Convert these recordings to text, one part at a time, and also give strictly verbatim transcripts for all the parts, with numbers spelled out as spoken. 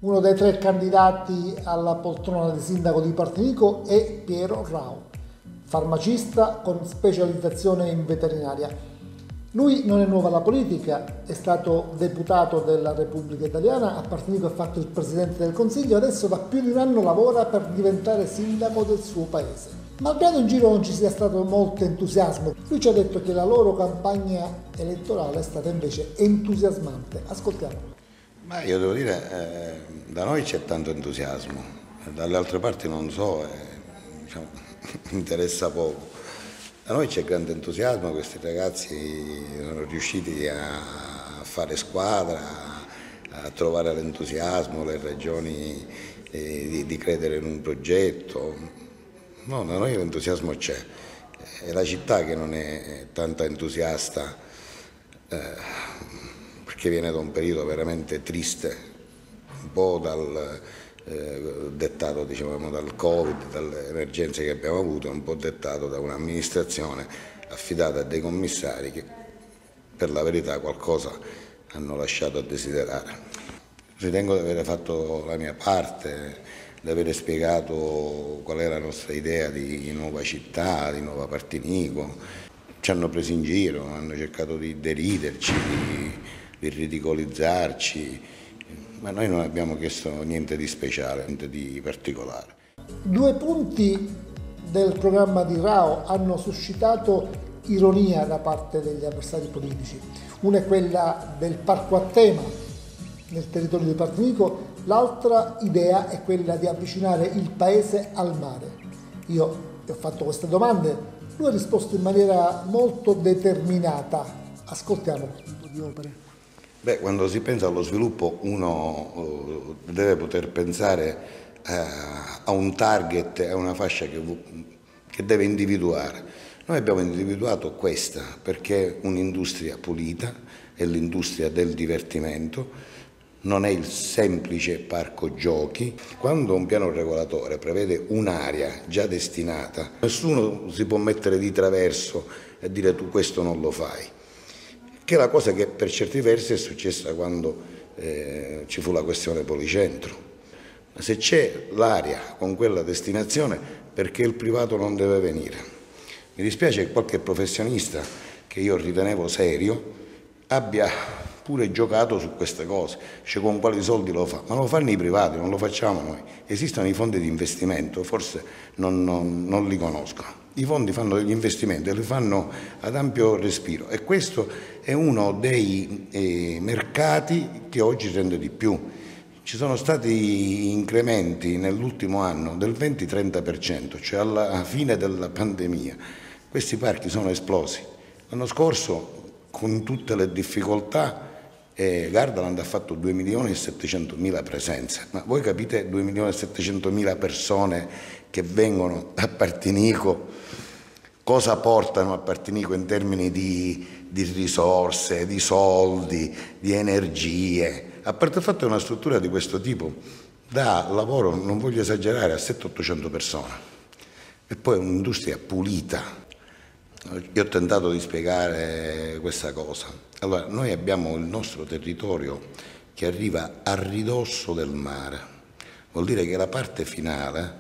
Uno dei tre candidati alla poltrona di sindaco di Partinico è Piero Rao, farmacista con specializzazione in veterinaria. Lui non è nuovo alla politica, è stato deputato della Repubblica Italiana, a Partinico ha fatto il presidente del Consiglio e adesso da più di un anno lavora per diventare sindaco del suo paese. Malgrado in giro non ci sia stato molto entusiasmo, lui ci ha detto che la loro campagna elettorale è stata invece entusiasmante. Ascoltiamo. Ma io devo dire, eh, da noi c'è tanto entusiasmo, dalle altre parti non so, eh, diciamo, interessa poco. Da noi c'è grande entusiasmo, questi ragazzi sono riusciti a fare squadra, a trovare l'entusiasmo, le ragioni eh, di, di credere in un progetto. No, da noi l'entusiasmo c'è, è la città che non è tanta entusiasta, eh, perché viene da un periodo veramente triste, un po' dal eh, dettato diciamo, dal Covid, dalle emergenze che abbiamo avuto, un po' dettato da un'amministrazione affidata a dei commissari che per la verità qualcosa hanno lasciato a desiderare. Ritengo di aver fatto la mia parte, di aver spiegato qual è la nostra idea di nuova città, di nuova Partinico. Ci hanno preso in giro, hanno cercato di deriderci, di, di ridicolizzarci, ma noi non abbiamo chiesto niente di speciale, niente di particolare. Due punti del programma di Rao hanno suscitato ironia da parte degli avversari politici. Una è quella del parco a tema nel territorio di Partinico, l'altra idea è quella di avvicinare il paese al mare. Io gli ho fatto queste domande, lui ha risposto in maniera molto determinata. Ascoltiamo questo tipo di opere. Beh, quando si pensa allo sviluppo uno deve poter pensare a un target, a una fascia che, che deve individuare. Noi abbiamo individuato questa perché è un'industria pulita, è l'industria del divertimento, non è il semplice parco giochi. Quando un piano regolatore prevede un'area già destinata, nessuno si può mettere di traverso e dire tu questo non lo fai, che è la cosa che per certi versi è successa quando eh, ci fu la questione Policentro. Ma se c'è l'area con quella destinazione, perché il privato non deve venire? Mi dispiace che qualche professionista che io ritenevo serio abbia pure giocato su queste cose, cioè con quali soldi lo fa, ma lo fanno i privati, non lo facciamo noi. Esistono i fondi di investimento, forse non, non, non li conoscono. I fondi fanno degli investimenti e li fanno ad ampio respiro e questo è uno dei eh, mercati che oggi rende di più. Ci sono stati incrementi nell'ultimo anno del venti trenta per cento, cioè alla fine della pandemia. Questi parchi sono esplosi. L'anno scorso, con tutte le difficoltà, eh, Gardaland ha fatto due milioni e settecentomila presenze, ma voi capite due milioni e settecentomila persone che vengono a Partinico, cosa portano a Partinico in termini di, di risorse, di soldi, di energie? A parte il fatto che una struttura di questo tipo dà lavoro, non voglio esagerare, a settecento ottocento persone e poi è un'industria pulita. Io ho tentato di spiegare questa cosa. Allora, noi abbiamo il nostro territorio che arriva a ridosso del mare. Vuol dire che la parte finale,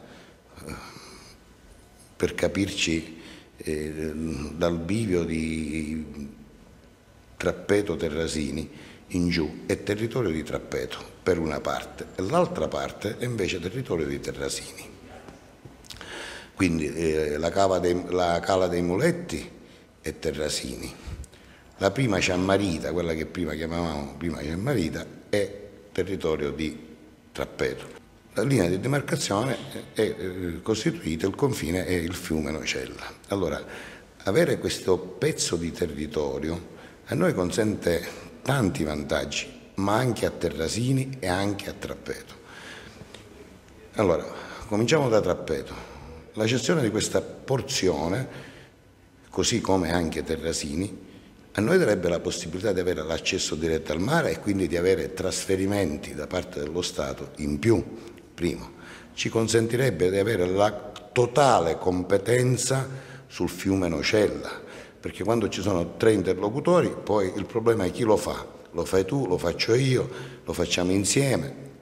per capirci, eh, dal bivio di Trappeto Terrasini in giù, è territorio di Trappeto per una parte e l'altra parte è invece territorio di Terrasini. Quindi eh, la, cava dei, la Cala dei Muletti è Terrasini, la prima Ciammarita, quella che prima chiamavamo prima Ciammarita, è territorio di Trappeto. La linea di demarcazione è eh, costituita, il confine è il fiume Nocella. Allora, avere questo pezzo di territorio a noi consente tanti vantaggi, ma anche a Terrasini e anche a Trappeto. Allora, cominciamo da Trappeto. La gestione di questa porzione, così come anche Terrasini, a noi darebbe la possibilità di avere l'accesso diretto al mare e quindi di avere trasferimenti da parte dello Stato in più. Primo, ci consentirebbe di avere la totale competenza sul fiume Nocella, perché quando ci sono tre interlocutori poi il problema è chi lo fa. Lo fai tu, lo faccio io, lo facciamo insieme. Allora,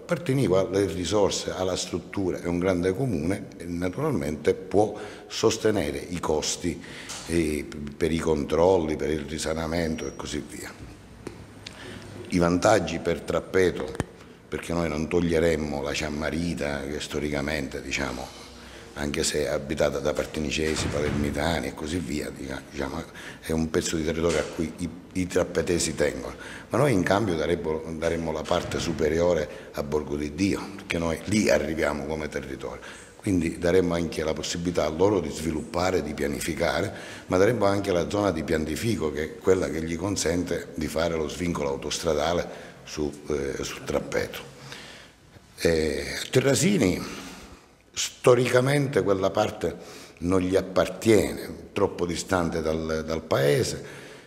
Partinico ha le risorse, ha la struttura, è un grande comune e naturalmente può sostenere i costi eh, per i controlli, per il risanamento e così via. I vantaggi per Trappeto, perché noi non toglieremmo la Ciammarita che storicamente, diciamo, anche se è abitata da partinicesi, palermitani e così via, diciamo, è un pezzo di territorio a cui i, i trappetesi tengono, ma noi in cambio daremmo, daremmo la parte superiore a Borgo di Dio, perché noi lì arriviamo come territorio, quindi daremmo anche la possibilità a loro di sviluppare, di pianificare, ma daremmo anche la zona di piantifico, che è quella che gli consente di fare lo svincolo autostradale su, eh, su Trappeto. Eh, Terrasini, storicamente quella parte non gli appartiene, troppo distante dal, dal paese,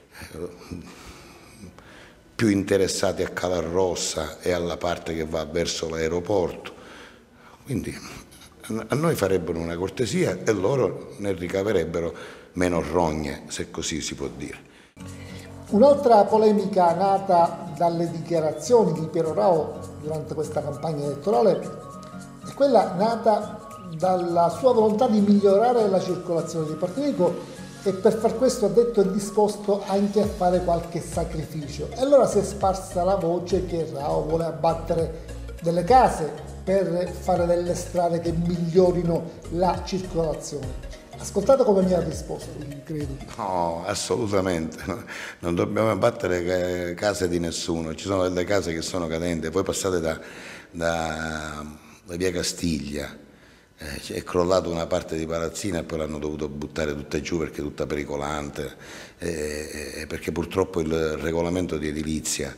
più interessati a Calarrossa e alla parte che va verso l'aeroporto, quindi a noi farebbero una cortesia e loro ne ricaverebbero meno rogne, se così si può dire. Un'altra polemica nata dalle dichiarazioni di Piero Rao durante questa campagna elettorale è quella nata dalla sua volontà di migliorare la circolazione di Partinico e per far questo ha detto è disposto anche a fare qualche sacrificio. E allora si è sparsa la voce che Rao vuole abbattere delle case per fare delle strade che migliorino la circolazione. Ascoltate come mi ha risposto, credo. No, assolutamente, non dobbiamo abbattere case di nessuno, ci sono delle case che sono cadenti, poi passate da, da, da via Castiglia, eh, è crollata una parte di palazzina e poi l'hanno dovuto buttare tutta giù perché è tutta pericolante, eh, eh, perché purtroppo il regolamento di edilizia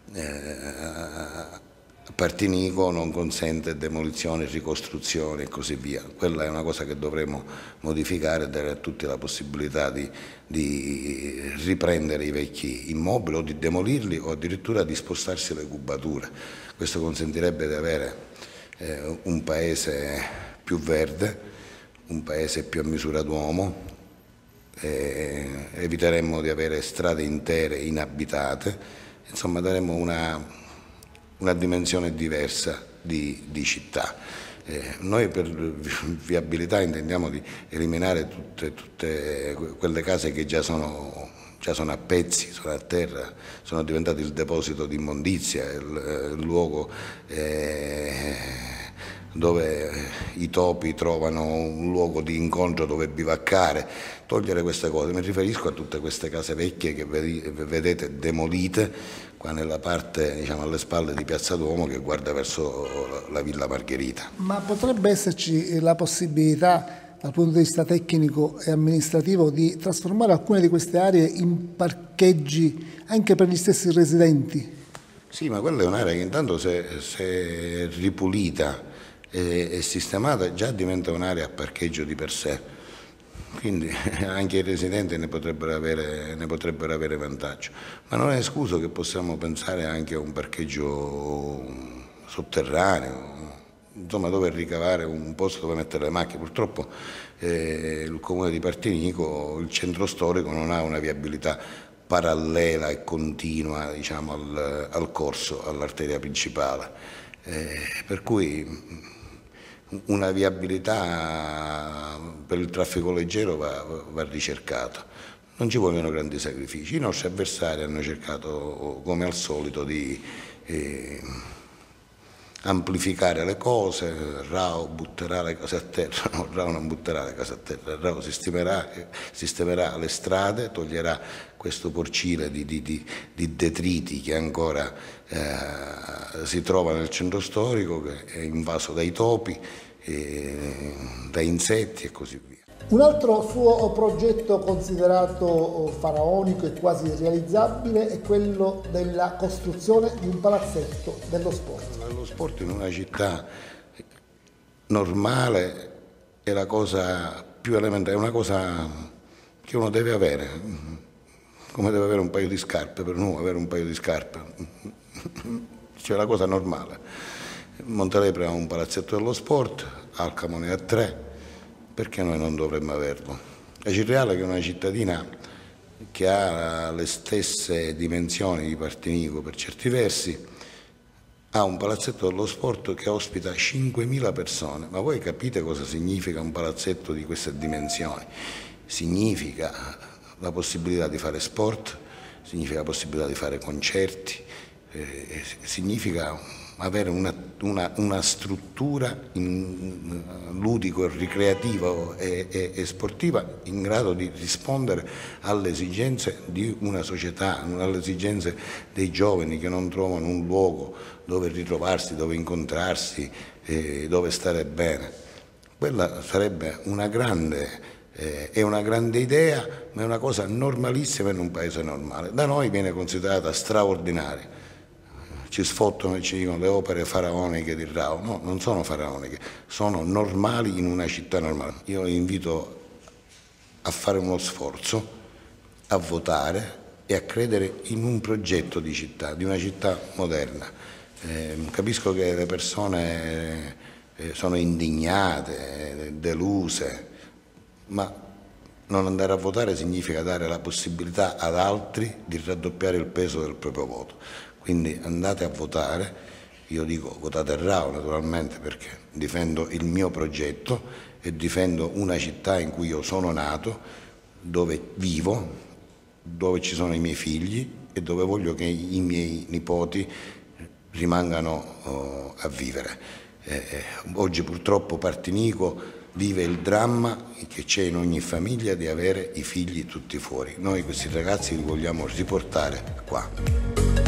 eh, Partinico non consente demolizioni, ricostruzioni e così via. Quella è una cosa che dovremo modificare e dare a tutti la possibilità di, di riprendere i vecchi immobili o di demolirli o addirittura di spostarsi le cubature. Questo consentirebbe di avere eh, un paese più verde, un paese più a misura d'uomo, eh, eviteremmo di avere strade intere inabitate, insomma daremmo una una dimensione diversa di, di città. Eh, noi per viabilità intendiamo di eliminare tutte, tutte quelle case che già sono, già sono a pezzi, sono a terra, sono diventate il deposito di immondizia, il, il luogo eh, dove i topi trovano un luogo di incontro dove bivaccare, togliere queste cose. Mi riferisco a tutte queste case vecchie che vedete demolite qua nella parte, diciamo, alle spalle di Piazza Duomo che guarda verso la Villa Margherita. Ma potrebbe esserci la possibilità, dal punto di vista tecnico e amministrativo, di trasformare alcune di queste aree in parcheggi anche per gli stessi residenti? Sì, ma quella è un'area che intanto se, se ripulita e, e sistemata già diventa un'area a parcheggio di per sé. Quindi anche i residenti ne potrebbero, avere, ne potrebbero avere vantaggio, ma non è escluso che possiamo pensare anche a un parcheggio sotterraneo, insomma dove ricavare un posto dove mettere le macchine. Purtroppo eh, il comune di Partinico, il centro storico non ha una viabilità parallela e continua, diciamo, al, al corso, all'arteria principale, eh, per cui una viabilità per il traffico leggero va, va ricercata. Non ci vogliono grandi sacrifici. I nostri avversari hanno cercato, come al solito, di eh, amplificare le cose. Rao butterà le cose a terra, no, Rao non butterà le cose a terra, Rao sistemerà, sistemerà le strade, toglierà questo porcile di, di, di, di detriti che ancora eh, si trova nel centro storico, che è invaso dai topi, eh, da insetti e così via. Un altro suo progetto considerato faraonico e quasi irrealizzabile è quello della costruzione di un palazzetto dello sport. Lo sport in una città normale è la cosa più elementare, è una cosa che uno deve avere, come deve avere un paio di scarpe, per noi avere un paio di scarpe, cioè la cosa normale. Montelepre ha un palazzetto dello sport, Alcamone ha tre, perché noi non dovremmo averlo? La Cirreale, che è una cittadina che ha le stesse dimensioni di Partinico per certi versi, ha un palazzetto dello sport che ospita cinquemila persone, ma voi capite cosa significa un palazzetto di queste dimensioni? Significa la possibilità di fare sport, significa la possibilità di fare concerti, eh, significa avere una, una, una struttura in, ludico, ricreativa e, e, e sportiva in grado di rispondere alle esigenze di una società, alle esigenze dei giovani che non trovano un luogo dove ritrovarsi, dove incontrarsi, eh, dove stare bene. Quella sarebbe una grande... Eh, è una grande idea, ma è una cosa normalissima in un paese normale. Da noi viene considerata straordinaria. Ci sfottano e ci dicono le opere faraoniche di Rao. No, non sono faraoniche, sono normali in una città normale. Io invito a fare uno sforzo, a votare e a credere in un progetto di città, di una città moderna. Eh, capisco che le persone eh, sono indignate, eh, deluse, ma non andare a votare significa dare la possibilità ad altri di raddoppiare il peso del proprio voto. Quindi andate a votare, io dico votate Rao naturalmente perché difendo il mio progetto e difendo una città in cui io sono nato, dove vivo, dove ci sono i miei figli e dove voglio che i miei nipoti rimangano oh, a vivere. Eh, oggi purtroppo Partinico vive il dramma che c'è in ogni famiglia di avere i figli tutti fuori. Noi questi ragazzi li vogliamo riportare qua.